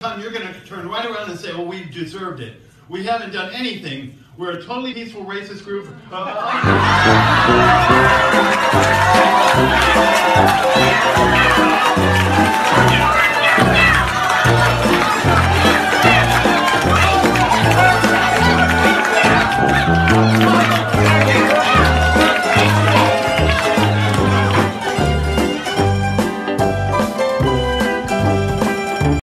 sudden you're going to turn right around and say, oh, we deserved it. We haven't done anything. We're a totally peaceful racist group.